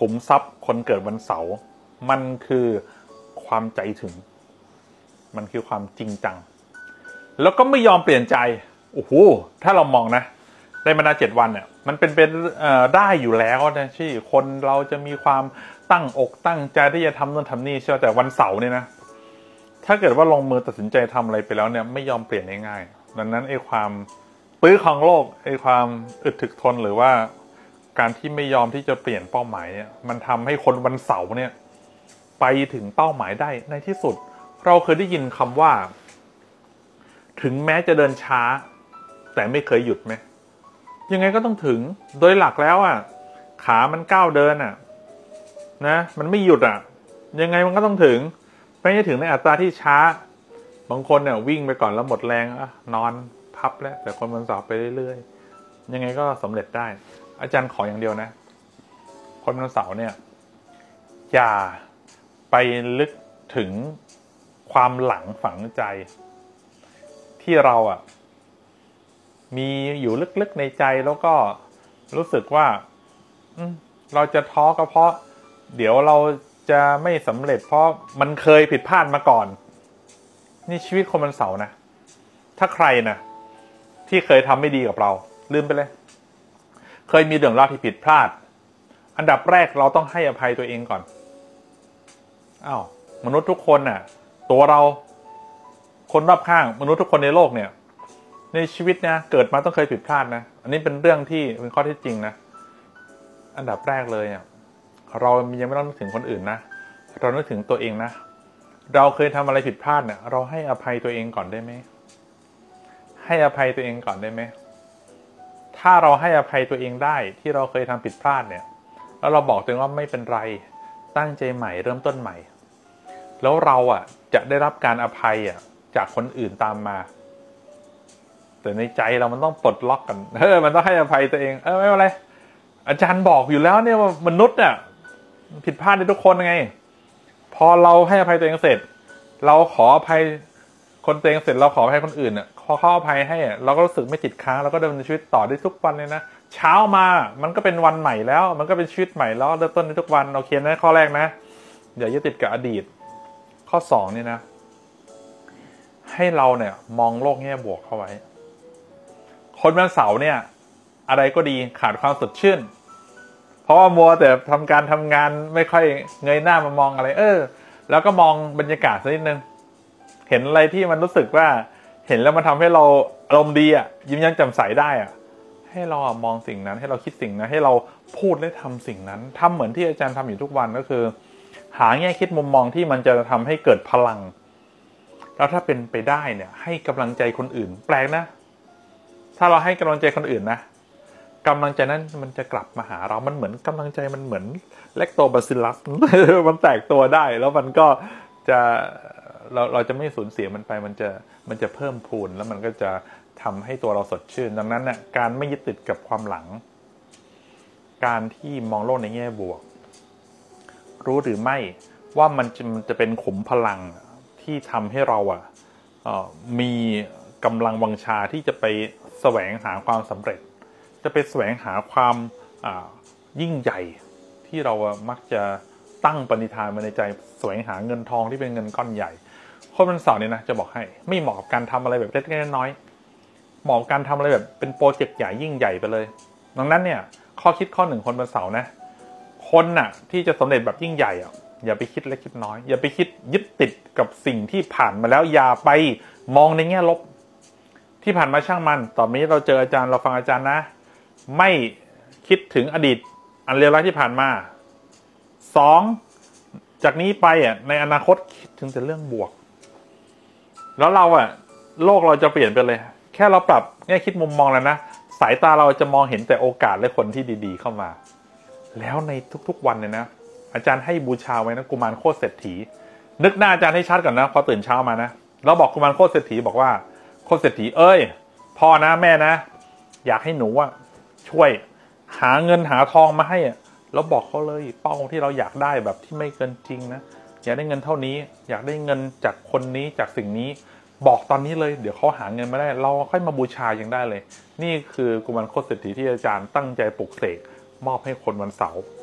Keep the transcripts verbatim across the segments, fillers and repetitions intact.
ขุมทรัพย์คนเกิดวันเสาร์มันคือความใจถึงมันคือความจริงจังแล้วก็ไม่ยอมเปลี่ยนใจโอ้โหถ้าเรามองนะในบรรดาเจ็ดวันเนี่ยมันเป็นเป็นได้อยู่แล้วนะที่คนเราจะมีความตั้งอกตั้งใจที่จะทำนู่นทำนี่ใช่ไหมแต่วันเสาร์เนี่ยนะถ้าเกิดว่าลงมือตัดสินใจทำอะไรไปแล้วเนี่ยไม่ยอมเปลี่ยนง่ายๆดังนั้นไอ้ความตื้อของโลกไอ้ความอึดถึกทนหรือว่าการที่ไม่ยอมที่จะเปลี่ยนเป้าหมายเนี่ยมันทำให้คนวันเสาร์เนี่ยไปถึงเป้าหมายได้ในที่สุดเราเคยได้ยินคำว่าถึงแม้จะเดินช้าแต่ไม่เคยหยุดไหมยังไงก็ต้องถึงโดยหลักแล้วอ่ะขามันก้าวเดินอ่ะนะมันไม่หยุดอ่ะยังไงมันก็ต้องถึงไม่ใช่ถึงในอัตราที่ช้าบางคนเนี่ยวิ่งไปก่อนแล้วหมดแรงอ่ะนอนพับแล้วแต่คนวันเสาร์ไปเรื่อยๆยังไงก็สำเร็จได้อาจารย์ขออย่างเดียวนะคนวันเสาร์เนี่ยอย่าไปลึกถึงความหลังฝังใจที่เราอ่ะมีอยู่ลึกๆในใจแล้วก็รู้สึกว่าเราจะท้อก็เพราะเดี๋ยวเราจะไม่สำเร็จเพราะมันเคยผิดพลาดมาก่อนนี่ชีวิตคนวันเสาร์นะถ้าใครนะที่เคยทำไม่ดีกับเราลืมไปเลยเคยมีเรื่องราวที่ผิดพลาดอันดับแรกเราต้องให้อภัยตัวเองก่อนอ้าวมนุษย์ทุกคนน่ะตัวเราคนรอบข้างมนุษย์ทุกคนในโลกเนี่ยในชีวิตนะเกิดมาต้องเคยผิดพลาดนะอันนี้เป็นเรื่องที่เป็นข้อเท็จจริงนะอันดับแรกเลยอ่ะเรายังไม่ต้องนึกถึงคนอื่นนะเรานึกถึงตัวเองนะเราเคยทำอะไรผิดพลาดเนี่ยเราให้อภัยตัวเองก่อนได้ไหมให้อภัยตัวเองก่อนได้ไหมถ้าเราให้อภัยตัวเองได้ที่เราเคยทำผิดพลาดเนี่ยแล้วเราบอกตัวเองว่าไม่เป็นไรตั้งใจใหม่เริ่มต้นใหม่แล้วเราอ่ะจะได้รับการอภัยอ่ะจากคนอื่นตามมาแต่ในใจเรามันต้องปลดล็อกกันเออมันต้องให้อภัยตัวเองเออไม่เป็นไรอาจารย์บอกอยู่แล้วเนี่ยว่ามนุษย์เนี่ยผิดพลาดในทุกคนไงพอเราให้อภัยตัวเองเสร็จเราขออภัยคนตัวเองเสร็จเราขออภัยคนอื่นอ่ะขอขออภัยให้เราก็รู้สึกไม่ติดค้างเราก็ดำเนินชีวิตต่อได้ทุกวันเลยนะเช้ามามันก็เป็นวันใหม่แล้วมันก็เป็นชีวิตใหม่แล้วเริ่มต้นในทุกวันโอเคนะข้อแรกนะอย่ายึดติดกับอดีตข้อสองนี่นะให้เราเนี่ยมองโลกแง่บวกเข้าไว้คนวันเสาร์เนี่ยอะไรก็ดีขาดความสดชื่นเพราะว่ามัวแต่ทำการทำงานไม่ค่อยเงยหน้ามามองอะไรเออแล้วก็มองบรรยากาศสักนิดนึงเห็นอะไรที่มันรู้สึกว่าเห็นแล้วมันทำให้เราอารมณ์ดีอ่ะยิ้มแย้มแจ่มใสได้อ่ะให้เรามองสิ่งนั้นให้เราคิดสิ่งนั้นให้เราพูดและทำสิ่งนั้นทำเหมือนที่อาจารย์ทำอยู่ทุกวันก็คือหาแง่คิดมุมมองที่มันจะทำให้เกิดพลังแล้วถ้าเป็นไปได้เนี่ยให้กำลังใจคนอื่นแปลกนะถ้าเราให้กำลังใจคนอื่นนะกำลังใจนั้นมันจะกลับมาหาเรามันเหมือนกำลังใจมันเหมือนแลคโตบาซิลลัส มันแตกตัวได้แล้วมันก็จะเราเราจะไม่สูญเสียมันไปมันจะมันจะเพิ่มพูนแล้วมันก็จะทำให้ตัวเราสดชื่นดังนั้นเนี่ยการไม่ยึดติดกับความหลังการที่มองโลกในแง่บวกรู้หรือไม่ว่ามันจะมันจะเป็นขุมพลังที่ทำให้เราอ่ะมีกำลังวังชาที่จะไปแสวงหาความสำเร็จจะไปแสวงหาความยิ่งใหญ่ที่เรามักจะตั้งปณิธานมาในใจแสวงหาเงินทองที่เป็นเงินก้อนใหญ่คนวันเสาร์เนี่ยนะจะบอกให้ไม่เหมาะกับการทำอะไรแบบเล็กๆน้อยๆเหมาะกับการทำอะไรแบบเป็นโปรเจกต์ใหญ่ยิ่งใหญ่ไปเลยดังนั้นเนี่ยข้อคิดข้อหนึ่งคนวันเสาร์นะคนน่ะที่จะสำเร็จแบบยิ่งใหญ่อ่ะอย่าไปคิดเล็กคิดน้อยอย่าไปคิดยึดติดกับสิ่งที่ผ่านมาแล้วอย่าไปมองในแง่ลบที่ผ่านมาช่างมันต่อไปนี้เราเจออาจารย์เราฟังอาจารย์นะไม่คิดถึงอดีตอันเลวร้ายที่ผ่านมาสองจากนี้ไปอ่ะในอนาคตคิดถึงแต่เรื่องบวกแล้วเราอ่ะโลกเราจะเปลี่ยนไปเลยแค่เราปรับแง่คิดมุมมองแล้วนะสายตาเราจะมองเห็นแต่โอกาสและคนที่ดีๆเข้ามาแล้วในทุกๆวันเนี่ยนะอาจารย์ให้บูชาไว้นะกุมารโคตรเศรษฐีนึกหน้าอาจารย์ให้ชัดก่อนนะพอตื่นเช้ามานะเราบอกกุมารโคตรเศรษฐีบอกว่าโคตรเศรษฐีเอ้ยพ่อนะแม่นะอยากให้หนูอ่ะช่วยหาเงินหาทองมาให้อ่ะแล้วบอกเขาเลยเป้าที่เราอยากได้แบบที่ไม่เกินจริงนะอยากได้เงินเท่านี้อยากได้เงินจากคนนี้จากสิ่งนี้บอกตอนนี้เลยเดี๋ยวเขาหาเงินมาได้เราค่อยมาบูชายังได้เลยนี่คือกุมารโคตรเศรษฐีที่อาจารย์ตั้งใจปลุกเสกมอบให้คนวันเสาร์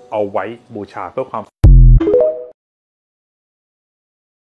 เอาไว้บูชาเพื่อความ